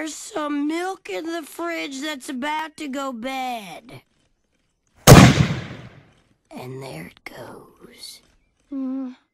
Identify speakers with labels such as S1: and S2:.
S1: There's some milk in the fridge that's about to go bad. And there it goes.